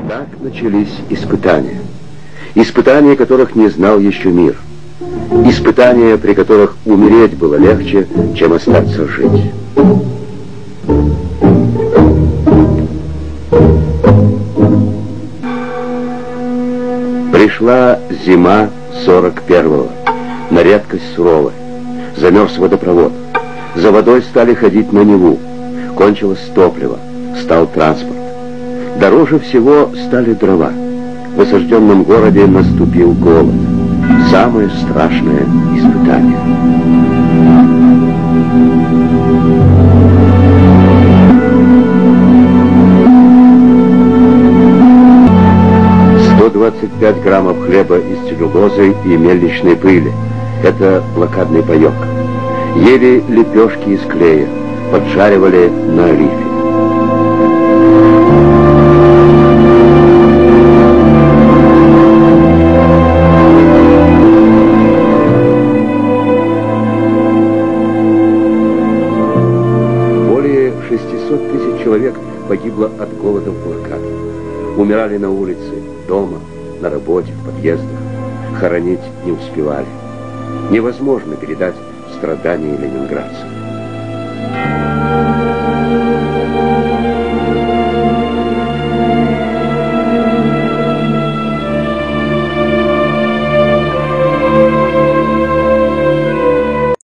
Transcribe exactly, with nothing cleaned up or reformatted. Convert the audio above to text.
Так начались испытания. Испытания, которых не знал еще мир. Испытания, при которых умереть было легче, чем остаться жить. Пришла зима сорок первого, на редкость суровая. Замерз водопровод. За водой стали ходить на Неву. Кончилось топливо, стал транспорт. Дороже всего стали дрова. В осажденном городе наступил голод. Самое страшное испытание. сто двадцать пять граммов хлеба из целлюлозы и мельничной пыли. Это блокадный паёк. Ели лепешки из клея, поджаривали на олифе. Более шестисот тысяч человек погибло от голода в блокаде. Умирали на улице, дома, на работе, в подъездах. Хоронить не успевали. Невозможно передать страдания ленинградцев.